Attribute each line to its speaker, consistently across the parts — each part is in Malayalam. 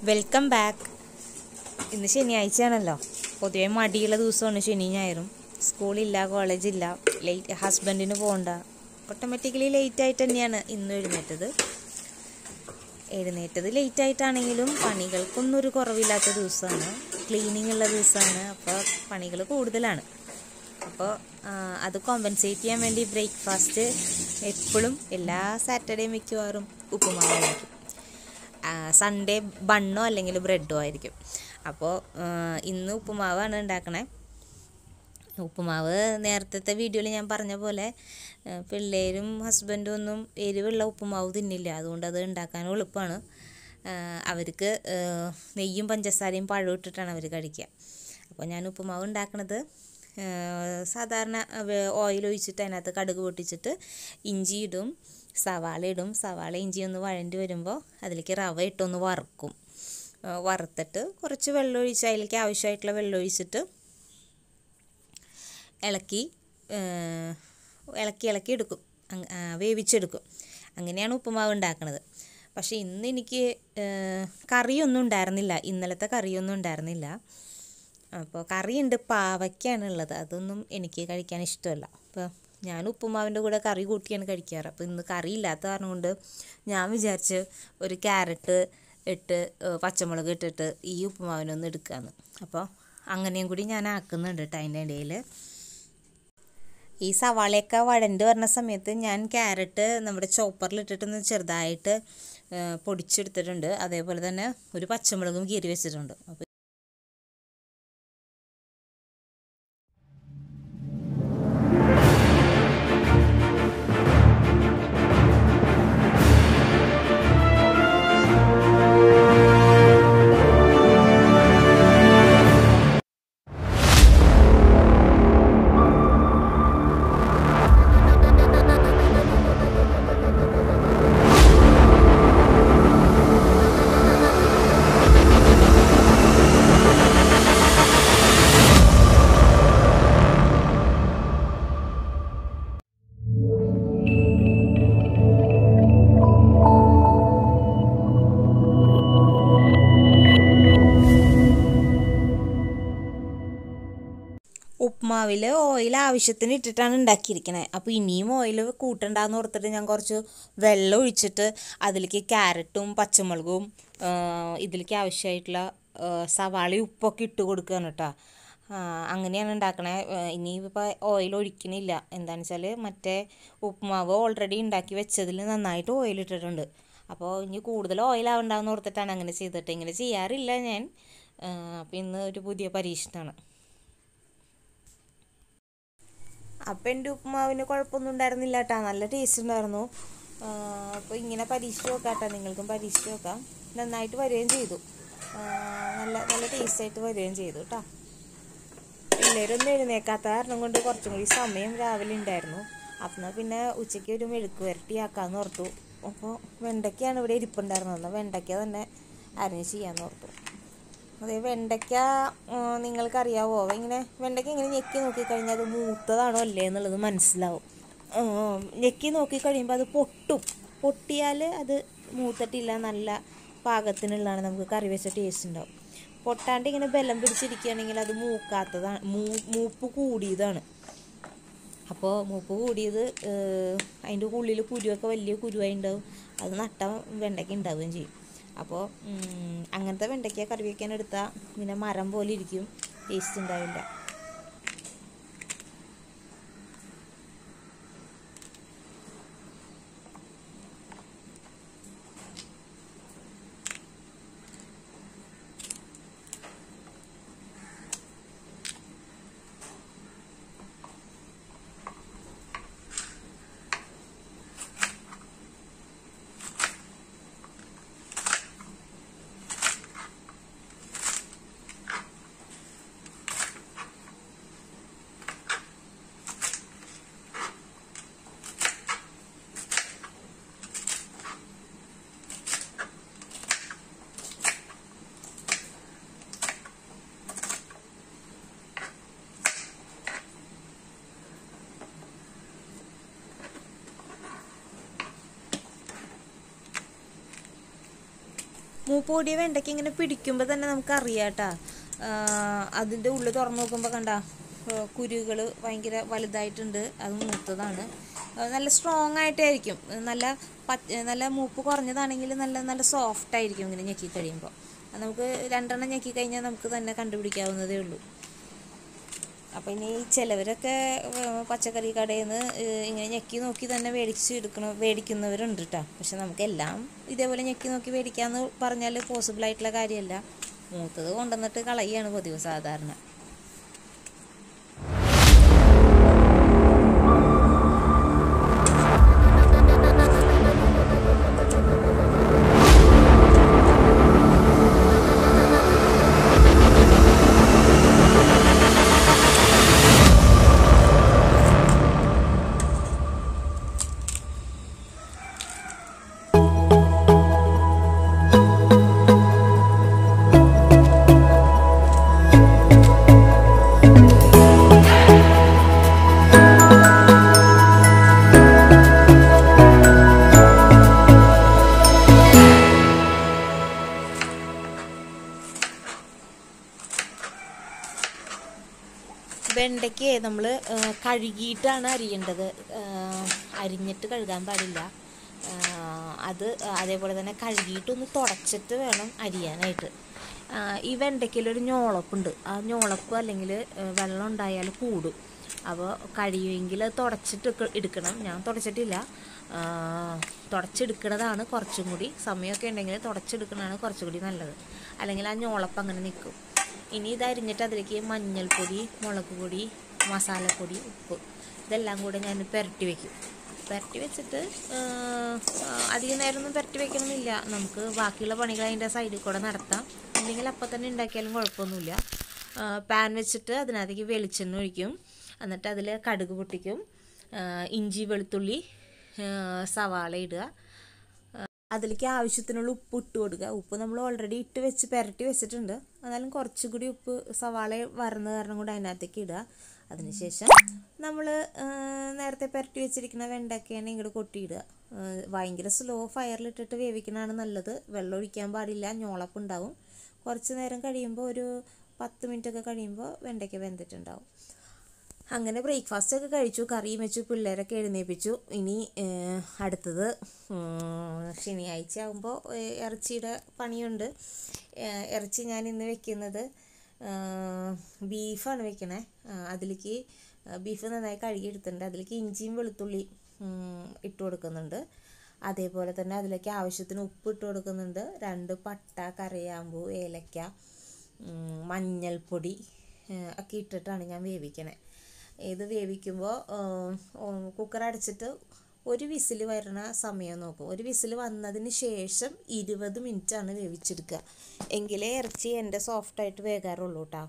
Speaker 1: Welcome back. ഇന്ന് ശനിയാഴ്ചയാണല്ലോ. പൊതുവെ മടിയുള്ള ദിവസമാണ് ശനി ഞായറും. സ്കൂളില്ല, കോളേജില്ല, ഹസ്ബൻഡിന് പോകണ്ട. ഓട്ടോമാറ്റിക്കലി ലേറ്റായിട്ട് തന്നെയാണ് ഇന്ന് എഴുന്നേറ്റത് ലേറ്റായിട്ടാണെങ്കിലും പണികൾക്കൊന്നും ഒരു കുറവില്ലാത്ത ദിവസമാണ്. ക്ലീനിങ് ഉള്ള ദിവസമാണ്. അപ്പോൾ പണികൾ കൂടുതലാണ്. അപ്പോൾ അത് കോമ്പൻസേറ്റ് ചെയ്യാൻ വേണ്ടി ബ്രേക്ക്ഫാസ്റ്റ് എപ്പോഴും എല്ലാ സാറ്റർഡേയും മിക്കവാറും ഉപ്പുമാവായിരിക്കും. സൺഡേ ബണ്ണോ അല്ലെങ്കിൽ ബ്രെഡോ ആയിരിക്കും. അപ്പോൾ ഇന്ന് ഉപ്പുമാവാണ് ഉണ്ടാക്കണേ. ഉപ്പുമാവ് നേരത്തെ വീഡിയോയിൽ ഞാൻ പറഞ്ഞ പോലെ പിള്ളേരും ഹസ്ബൻഡും ഒന്നും എരിവുള്ള ഉപ്പുമാവ് തിന്നില്ല. അതുകൊണ്ട് അത് ഉണ്ടാക്കാനും എളുപ്പമാണ്. അവർക്ക് നെയ്യും പഞ്ചസാരയും പഴവും ഇട്ടിട്ടാണ് അവർ കഴിക്കുക. അപ്പോൾ ഞാൻ ഉപ്പുമാവ് ഉണ്ടാക്കണത് സാധാരണ ഓയിൽ ഒഴിച്ചിട്ട് അതിനകത്ത് കടുക് പൊട്ടിച്ചിട്ട് ഇഞ്ചി ഇടും, സവാള ഇടും. സവാള ഇഞ്ചി ഒന്ന് വഴണ്ടി വരുമ്പോൾ അതിലേക്ക് റവ ഇട്ടൊന്ന് വറുക്കും. വറുത്തിട്ട് കുറച്ച് വെള്ളം ഒഴിച്ച് അതിലേക്ക് ആവശ്യമായിട്ടുള്ള വെള്ളം ഒഴിച്ചിട്ട് ഇളക്കി എടുക്കും, വേവിച്ചെടുക്കും. അങ്ങനെയാണ് ഉപ്പുമാവ് ഉണ്ടാക്കുന്നത്. പക്ഷേ ഇന്ന് എനിക്ക് കറിയൊന്നും ഉണ്ടായിരുന്നില്ല. ഇന്നലത്തെ കറിയൊന്നും ഉണ്ടായിരുന്നില്ല. അപ്പോൾ കറിയുണ്ട്, പാവയ്ക്കാണ് ഉള്ളത്. അതൊന്നും എനിക്ക് കഴിക്കാൻ ഇഷ്ടമല്ല. അപ്പോൾ ഞാൻ ഉപ്പുമാവിൻ്റെ കൂടെ കറി കൂട്ടിയാണ് കഴിക്കാറ്. അപ്പോൾ ഇന്ന് കറി ഇല്ലാത്ത കാരണം കൊണ്ട് ഞാൻ വിചാരിച്ച് ഒരു ക്യാരറ്റ് ഇട്ട് പച്ചമുളക് ഇട്ടിട്ട് ഈ ഉപ്പുമാവിനൊന്ന് എടുക്കാമെന്ന്. അപ്പോൾ അങ്ങനെയും കൂടി ഞാൻ ആക്കുന്നുണ്ട് കേട്ടോ. അതിൻ്റെ ഇടയിൽ ഈ സവാളയൊക്കെ വഴണ്ട് വരുന്ന സമയത്ത് ഞാൻ ക്യാരറ്റ് നമ്മുടെ ചോപ്പറിലിട്ടിട്ടൊന്ന് ചെറുതായിട്ട് പൊടിച്ചെടുത്തിട്ടുണ്ട്. അതേപോലെ തന്നെ ഒരു പച്ചമുളകും കീറി വെച്ചിട്ടുണ്ട്. അപ്പോൾ ഉപ്പുമാവിൽ ഓയിൽ ആവശ്യത്തിന് ഇട്ടിട്ടാണ് ഉണ്ടാക്കിയിരിക്കണേ. അപ്പോൾ ഇനിയും ഓയിൽ കൂട്ടണ്ടെന്ന് ഓർത്തിട്ട് ഞാൻ കുറച്ച് വെള്ളം ഒഴിച്ചിട്ട് അതിലേക്ക് ക്യാരറ്റും പച്ചമുളകും ഇതിലേക്ക് ആവശ്യമായിട്ടുള്ള സവാളയും ഉപ്പൊക്കെ ഇട്ട് കൊടുക്കുകയാണ് കേട്ടോ. അങ്ങനെയാണ് ഉണ്ടാക്കണേ. ഇനിയിപ്പോൾ ഓയിൽ ഒഴിക്കണില്ല. എന്താണെന്ന് വെച്ചാൽ മറ്റേ ഉപ്പുമാവ് ഓൾറെഡി ഉണ്ടാക്കി വെച്ചതിൽ നന്നായിട്ട് ഓയിൽ ഇട്ടിട്ടുണ്ട്. അപ്പോൾ ഇനി കൂടുതൽ ഓയിൽ ആവണ്ടെന്ന് ഓർത്തിട്ടാണ് അങ്ങനെ ചെയ്തിട്ട്. ഇങ്ങനെ ചെയ്യാറില്ല ഞാൻ. അപ്പോൾ ഇന്ന് ഒരു പുതിയ പരീക്ഷണമാണ്. അപ്പം എൻ്റെ ഉപ്പുമാവിന് കുഴപ്പമൊന്നും ഉണ്ടായിരുന്നില്ല കേട്ടോ. നല്ല ടേസ്റ്റ് ഉണ്ടായിരുന്നു. അപ്പോൾ ഇങ്ങനെ പരീക്ഷിച്ച് നോക്കാം കേട്ടോ. നിങ്ങൾക്കും പരീക്ഷിച്ച് നോക്കാം. നന്നായിട്ട് വരികയും ചെയ്തു. നല്ല ടേസ്റ്റായിട്ട് വരികയും ചെയ്തു കേട്ടോ. പിള്ളേരൊന്നും എഴുന്നേക്കാത്ത കാരണം കൊണ്ട് കുറച്ചും കൂടി സമയം രാവിലെ ഉണ്ടായിരുന്നു. അപ്പം പിന്നെ ഉച്ചയ്ക്ക് ഒരു മെഴുക്ക് വരട്ടിയാക്കാമെന്ന് ഓർത്തു. അപ്പോൾ വെണ്ടയ്ക്കയാണ് ഇവിടെ ഇരിപ്പുണ്ടായിരുന്നത്. വെണ്ടയ്ക്ക തന്നെ അരിഞ്ഞ് ചെയ്യാമെന്ന് ഓർത്തു. അതെ, വെണ്ടയ്ക്ക നിങ്ങൾക്കറിയാവോ? വെണ്ടയ്ക്ക ഇങ്ങനെ ഞെക്കി നോക്കിക്കഴിഞ്ഞാൽ അത് മൂത്തതാണോ അല്ലേ എന്നുള്ളത് മനസ്സിലാവും. ഞെക്കി നോക്കിക്കഴിയുമ്പോൾ അത് പൊട്ടിയാൽ അത് മൂത്തിട്ടില്ല, നല്ല പാകത്തിനുള്ളതാണ്. നമുക്ക് കറി വെച്ച ടേസ്റ്റ് ഉണ്ടാവും. പൊട്ടാണ്ട് ഇങ്ങനെ ബലം പിടിച്ചിരിക്കുകയാണെങ്കിൽ അത് മൂക്കാത്തതാണ്, മൂപ്പ് കൂടിയതാണ്. അപ്പോൾ മൂപ്പ് കൂടിയത് അതിൻ്റെ ഉള്ളിൽ കുരുവൊക്കെ വലിയ കുരുവായി ഉണ്ടാവും. അത് നട്ട വെണ്ടയ്ക്ക ഉണ്ടാവുകയും ചെയ്യും. അപ്പോൾ അങ്ങനത്തെ വെണ്ടയ്ക്ക കറി വയ്ക്കാൻ എടുത്താൽ ഇങ്ങനെ മരം പോലെ ഇരിക്കും, ടേസ്റ്റ് ഉണ്ടാവില്ല. മൂപ്പ് കൂടിയ വെണ്ടയ്ക്ക് ഇങ്ങനെ പിടിക്കുമ്പോൾ തന്നെ നമുക്ക് അറിയാം കേട്ടോ. അതിൻ്റെ ഉള്ളിൽ തുറന്ന് നോക്കുമ്പോൾ കണ്ട കുരുകൾ ഭയങ്കര വലുതായിട്ടുണ്ട്. അത് മൂത്തതാണ്. നല്ല സ്ട്രോങ് ആയിട്ടായിരിക്കും. നല്ല മൂപ്പ് കുറഞ്ഞതാണെങ്കിൽ നല്ല സോഫ്റ്റ് ആയിരിക്കും ഇങ്ങനെ ഞെക്കി കഴിയുമ്പോൾ. നമുക്ക് 2 എണ്ണം ഞെക്കി കഴിഞ്ഞാൽ നമുക്ക് തന്നെ കണ്ടുപിടിക്കാവുന്നതേ ഉള്ളൂ. അപ്പോൾ ഇനി ചിലവരൊക്കെ പച്ചക്കറി കടയിൽ നിന്ന് ഇങ്ങനെ ഞെക്കി നോക്കി തന്നെ മേടിക്കുന്നവരുണ്ട് കേട്ടോ. പക്ഷെ നമുക്കെല്ലാം ഇതേപോലെ ഞെക്കി നോക്കി മേടിക്കാമെന്ന് പറഞ്ഞാൽ പോസിബിളായിട്ടുള്ള കാര്യമല്ല. മൂത്തത് കൊണ്ടുവന്നിട്ട് കളയുകയാണ് പതിവ് സാധാരണ. വെണ്ടയ്ക്ക് നമ്മൾ കഴുകിയിട്ടാണ് അരിയേണ്ടത്. അരിഞ്ഞിട്ട് കഴുകാൻ പാടില്ല. അതേപോലെ തന്നെ കഴുകിയിട്ടൊന്ന് തുടച്ചിട്ട് വേണം അരിയാനായിട്ട്. ഈ വെണ്ടയ്ക്കയിലൊരു ഞോളപ്പുണ്ട്. ആ ഞോളപ്പ് അല്ലെങ്കിൽ വെള്ളം ഉണ്ടായാൽ കൂടും. അപ്പോൾ കഴിയുമെങ്കിൽ തുടച്ചിട്ട് എടുക്കണം. ഞാൻ തുടച്ചിട്ടില്ല. തുടച്ചെടുക്കുന്നതാണ് കുറച്ചും കൂടി, സമയമൊക്കെ ഉണ്ടെങ്കിൽ തുടച്ചെടുക്കുന്നതാണ് കുറച്ചും കൂടി നല്ലത്. അല്ലെങ്കിൽ ആ ഞോളപ്പ് അങ്ങനെ നിൽക്കും. ഇനി ഇത് അരിഞ്ഞിട്ട് അതിലേക്ക് മഞ്ഞൾപ്പൊടി, മുളക് പൊടി, മസാലപ്പൊടി, ഉപ്പ് ഇതെല്ലാം കൂടെ ഞാൻ പുരട്ടി വയ്ക്കും. പുരട്ടി വെച്ചിട്ട് അധികം നേരമൊന്നും പുരട്ടി വെക്കണമെന്നില്ല. നമുക്ക് ബാക്കിയുള്ള പണികൾ അതിൻ്റെ സൈഡിൽ കൂടെ നടത്താം. അല്ലെങ്കിൽ അപ്പം തന്നെ ഉണ്ടാക്കിയാലും കുഴപ്പമൊന്നുമില്ല. പാൻ വെച്ചിട്ട് അതിനകത്തേക്ക് വെളിച്ചെണ്ണ ഒഴിക്കും. എന്നിട്ട് അതിൽ കടുക് പൊട്ടിക്കും. ഇഞ്ചി, വെളുത്തുള്ളി, സവാള ഇടുക. അതിലേക്ക് ആവശ്യത്തിനുള്ള ഉപ്പ് ഇട്ട് കൊടുക്കുക. ഉപ്പ് നമ്മൾ ഓൾറെഡി ഇട്ട് വെച്ച് പുരട്ടി വെച്ചിട്ടുണ്ട്. എന്നാലും കുറച്ചുകൂടി ഉപ്പ് സവാള വറുന്ന കാരണം കൂടി അതിനകത്തേക്ക് ഇടുക. അതിനുശേഷം നമ്മൾ നേരത്തെ പുരട്ടി വെച്ചിരിക്കുന്ന വെണ്ടയ്ക്കയാണ് ഇങ്ങോട്ട് കൊട്ടിയിടുക. ഭയങ്കര സ്ലോ ഫയറിലിട്ടിട്ട് വേവിക്കണതാണ് നല്ലത്. വെള്ളം ഒഴിക്കാൻ പാടില്ല, ഞോളപ്പുണ്ടാവും. കുറച്ച് നേരം കഴിയുമ്പോൾ ഒരു 10 മിനിറ്റൊക്കെ കഴിയുമ്പോൾ വെണ്ടയ്ക്ക വെന്തിട്ടുണ്ടാവും. അങ്ങനെ ബ്രേക്ക്ഫാസ്റ്റൊക്കെ കഴിച്ചു, കറിയും വെച്ചു, പിള്ളേരൊക്കെ എഴുന്നേൽപ്പിച്ചു. ഇനി അടുത്തത് ശനിയാഴ്ച ആകുമ്പോൾ ഇറച്ചിയുടെ പണിയുണ്ട്. ഇറച്ചി ഞാൻ ഇന്ന് വെക്കുന്നത് ബീഫാണ് വെക്കണേ. അതിലേക്ക് ബീഫ് നന്നായി കഴുകിയെടുത്തിട്ടുണ്ട്. അതിലേക്ക് ഇഞ്ചിയും വെളുത്തുള്ളി ഇട്ട് കൊടുക്കുന്നുണ്ട്. അതേപോലെ തന്നെ അതിലേക്ക് ആവശ്യത്തിന് ഉപ്പ് ഇട്ട് കൊടുക്കുന്നുണ്ട്. 2 പട്ട, കറിയാമ്പൂ, ഏലക്ക, മഞ്ഞൾപ്പൊടി ഒക്കെ ഇട്ടിട്ടാണ് ഞാൻ വേവിക്കണേ. ഇത് വേവിക്കുമ്പോൾ കുക്കർ അടച്ചിട്ട് ഒരു വിസിൽ വരണ സമയം നോക്കും. ഒരു വിസിൽ വന്നതിന് ശേഷം 20 മിനിറ്റാണ് വേവിച്ചെടുക്കുക. എങ്കിലേ ഇറച്ചി എൻ്റെ സോഫ്റ്റായിട്ട് വേകാറുള്ളൂ കേട്ടോ.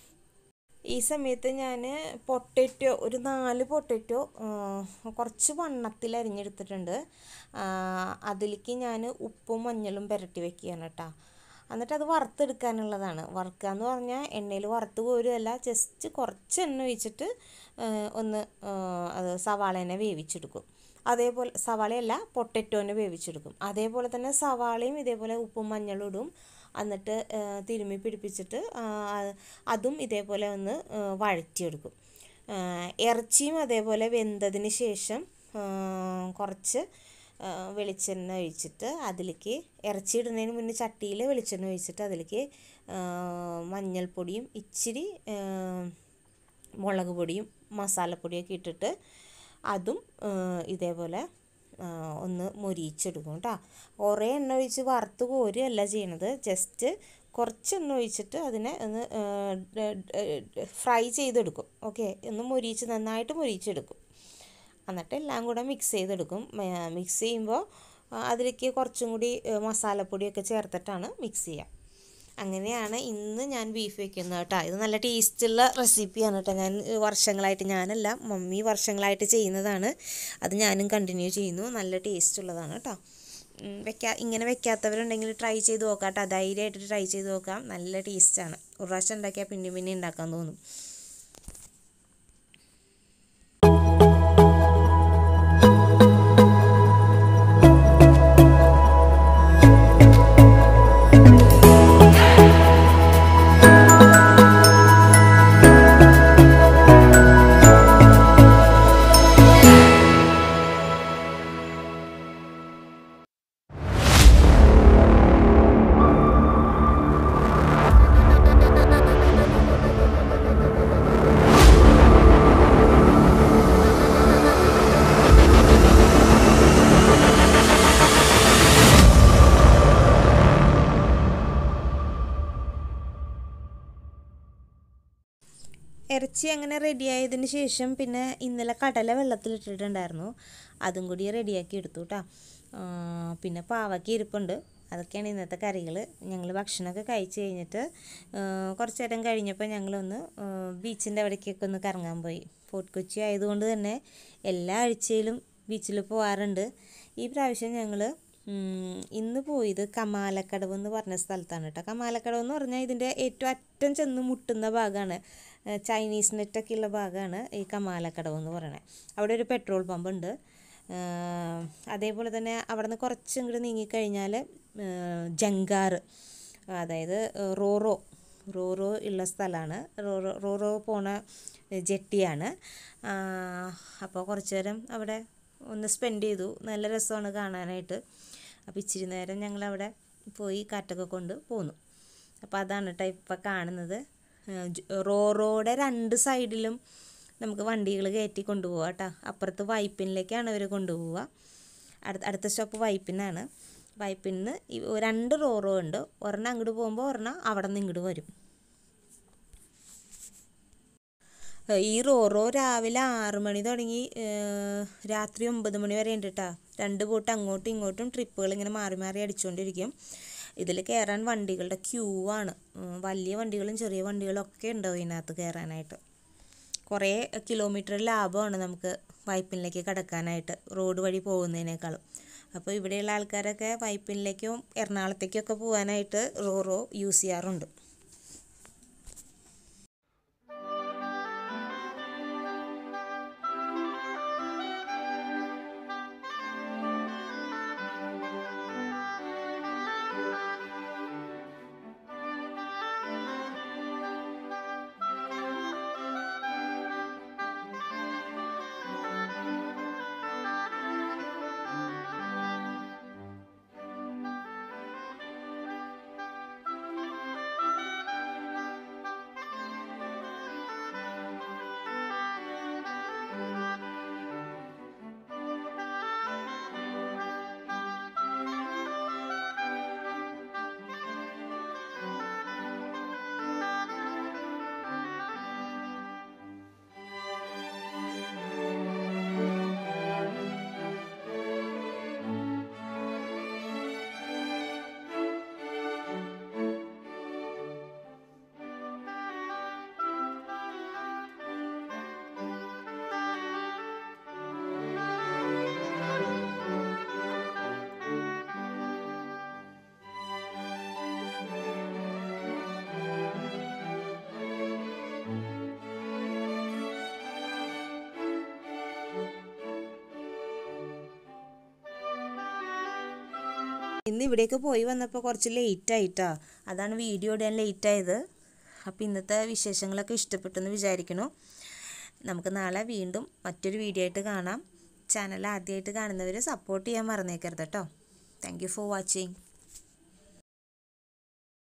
Speaker 1: ഈ സമയത്ത് ഞാൻ പൊട്ടറ്റോ ഒരു 4 പൊട്ടറ്റോ കുറച്ച് വണ്ണത്തിൽ അരിഞ്ഞെടുത്തിട്ടുണ്ട്. അതിലേക്ക് ഞാൻ ഉപ്പും മഞ്ഞളും പുരട്ടി വെക്കുകയാണ് കേട്ടോ. എന്നിട്ട് അത് വറുത്തെടുക്കാനുള്ളതാണ്. വറുക്കുക എന്ന് പറഞ്ഞാൽ എണ്ണയിൽ വറുത്ത് കോരുകയല്ല, ജസ്റ്റ് കുറച്ച് എണ്ണ ഒഴിച്ചിട്ട് ഒന്ന് അത് സവാളേനെ വേവിച്ചെടുക്കും. അതേപോലെ സവാളയല്ല, പൊട്ടറ്റോനെ വേവിച്ചെടുക്കും. അതേപോലെ തന്നെ സവാളയും ഇതേപോലെ ഉപ്പും മഞ്ഞളും ഇടും. എന്നിട്ട് തിരുമ്മി പിടിപ്പിച്ചിട്ട് അതും ഇതേപോലെ ഒന്ന് വഴറ്റിയെടുക്കും. ഇറച്ചിയും അതേപോലെ വെന്തതിന് ശേഷം കുറച്ച് വെളിച്ചെണ്ണ ഒഴിച്ചിട്ട് അതിലേക്ക് ഇറച്ചി ഇടുന്നതിന് മുന്നേ ചട്ടിയിൽ വെളിച്ചെണ്ണ ഒഴിച്ചിട്ട് അതിലേക്ക് മഞ്ഞൾപ്പൊടിയും ഇച്ചിരി മുളക് പൊടിയും മസാലപ്പൊടിയൊക്കെ ഇട്ടിട്ട് അതും ഇതേപോലെ ഒന്ന് മൊരിയിച്ചെടുക്കും കേട്ടോ. കുറേ എണ്ണ ഒഴിച്ച് വറുത്ത് കോരുകയല്ല ചെയ്യണത്. ജസ്റ്റ് കുറച്ച് എണ്ണ ഒഴിച്ചിട്ട് അതിനെ ഒന്ന് ഫ്രൈ ചെയ്തെടുക്കും. ഓക്കെ, ഒന്ന് മൊരിയിച്ച് നന്നായിട്ട് മൊരിയിച്ചെടുക്കും. എന്നിട്ട് എല്ലാം കൂടെ മിക്സ് ചെയ്തെടുക്കും. മിക്സ് ചെയ്യുമ്പോൾ അതിലേക്ക് കുറച്ചും കൂടി മസാലപ്പൊടിയൊക്കെ ചേർത്തിട്ടാണ് മിക്സ് ചെയ്യുക. അങ്ങനെയാണ് ഇന്ന് ഞാൻ ബീഫ് വയ്ക്കുന്നത് കേട്ടോ. ഇത് നല്ല ടേസ്റ്റുള്ള റെസിപ്പിയാണ് കേട്ടോ. ഞാനല്ല, മമ്മി വർഷങ്ങളായിട്ട് ചെയ്യുന്നതാണ്. അത് ഞാനും കണ്ടിന്യൂ ചെയ്യുന്നു. നല്ല ടേസ്റ്റുള്ളതാണ് കേട്ടോ. ഇങ്ങനെ വെക്കാത്തവരുണ്ടെങ്കിൽ ട്രൈ ചെയ്ത് നോക്കാം കേട്ടോ. ധൈര്യമായിട്ട് ട്രൈ ചെയ്ത് നോക്കാം. നല്ല ടേസ്റ്റാണ്. ഒരു പ്രാവശ്യം ഉണ്ടാക്കിയാൽ പിന്നെ ഉണ്ടാക്കാൻ തോന്നും. ഇറച്ചി അങ്ങനെ റെഡിയായതിന് ശേഷം പിന്നെ ഇന്നലെ കടല വെള്ളത്തിലിട്ടിട്ടുണ്ടായിരുന്നു, അതും കൂടി റെഡിയാക്കി എടുത്തു കേട്ടോ. പിന്നെ പാവയ്ക്ക ഇരിപ്പുണ്ട്. അതൊക്കെയാണ് ഇന്നത്തെ കറികൾ. ഞങ്ങൾ ഭക്ഷണമൊക്കെ കഴിച്ച് കഴിഞ്ഞിട്ട് കുറച്ച് നേരം കഴിഞ്ഞപ്പോൾ ഞങ്ങളൊന്ന് ബീച്ചിൻ്റെ അവിടേക്കൊക്കെ ഒന്ന് കറങ്ങാൻ പോയി. ഫോർട്ട് കൊച്ചി ആയതുകൊണ്ട് തന്നെ എല്ലാ ആഴ്ചയിലും ബീച്ചിൽ പോകാറുണ്ട്. ഈ പ്രാവശ്യം ഞങ്ങൾ ഇന്ന് പോയത് കമാലക്കടവ് എന്ന് പറഞ്ഞ സ്ഥലത്താണ് കേട്ടോ. കമാലക്കടവ് എന്ന് പറഞ്ഞാൽ ഇതിൻ്റെ ഏറ്റവും അറ്റം ചെന്ന് മുട്ടുന്ന ഭാഗമാണ്, ചൈനീസ് നെറ്റൊക്കെ ഉള്ള ഭാഗമാണ് ഈ കമാലക്കടവ് എന്ന് പറയുന്നത്. അവിടെ ഒരു പെട്രോൾ പമ്പ് ഉണ്ട്. അതേപോലെ തന്നെ അവിടെ നിന്ന് കുറച്ച് ഇങ്ങോട്ട് നീങ്ങിക്കഴിഞ്ഞാൽ ജങ്കാർ, അതായത് റോറോ ഉള്ള സ്ഥലമാണ്. റോറോ പോണ ജെട്ടിയാണ്. അപ്പോൾ കുറച്ച് നേരം അവിടെ ഒന്ന് സ്പെൻഡ് ചെയ്തു. നല്ല രസമാണ് കാണാനായിട്ട്. അപ്പോൾ ഇച്ചിരി നേരം ഞങ്ങളവിടെ പോയി കാറ്റൊക്കെ കൊണ്ട് പോന്നു. അപ്പോൾ അതാണ് കേട്ടോ ഇപ്പോൾ കാണുന്നത്. റോറോയുടെ 2 സൈഡിലും നമുക്ക് വണ്ടികൾ കയറ്റി കൊണ്ടുപോകാം കേട്ടോ. അപ്പുറത്ത് വൈപ്പിനിലേക്കാണ് അവർ കൊണ്ടുപോവുക. അടുത്ത സ്റ്റോപ്പ് വൈപ്പിനാണ്. വൈപ്പിന് 2 റോറോ ഉണ്ട്. ഒരെണ്ണം അങ്ങോട്ട് പോകുമ്പോൾ ഒരെണ്ണം അവിടെ നിന്ന് ഇങ്ങോട്ട് വരും. ഈ റോറോ രാവിലെ 6 മണി തുടങ്ങി രാത്രി 9 മണി വരെ ഉണ്ട് കേട്ടോ. 2 ബോട്ട് അങ്ങോട്ടും ഇങ്ങോട്ടും ട്രിപ്പുകൾ ഇങ്ങനെ മാറി മാറി അടിച്ചുകൊണ്ടിരിക്കും. ഇതിൽ കയറാൻ വണ്ടികളുടെ ക്യൂ ആണ്. വലിയ വണ്ടികളും ചെറിയ വണ്ടികളും ഒക്കെ ഉണ്ടാവും ഇതിനകത്ത് കയറാനായിട്ട്. കുറേ കിലോമീറ്റർ ലാഭമാണ് നമുക്ക് വൈപ്പിനിലേക്ക് കടക്കാനായിട്ട് റോഡ് വഴി പോകുന്നതിനേക്കാളും. അപ്പോൾ ഇവിടെയുള്ള ആൾക്കാരൊക്കെ വൈപ്പിനിലേക്കും എറണാകുളത്തേക്കൊക്കെ പോകാനായിട്ട് റോറോ യൂസ് ചെയ്യാറുണ്ട്. ഇന്ന് ഇവിടേക്ക് പോയി വന്നപ്പോൾ കുറച്ച് ലേറ്റ് ആയിട്ടാ, അതാണ് വീഡിയോ ഇടാൻ ലേറ്റ് ആയത്. അപ്പോൾ ഇന്നത്തെ വിശേഷങ്ങളൊക്കെ ഇഷ്ടപ്പെട്ടെന്ന് വിചാരിക്കുന്നു. നമുക്ക് നാളെ വീണ്ടും മറ്റൊരു വീഡിയോ ആയിട്ട് കാണാം. ചാനൽ ആദ്യമായിട്ട് കാണുന്നവർ സപ്പോർട്ട് ചെയ്യാൻ മറന്നേക്കരുത് കേട്ടോ. Thank you for watching.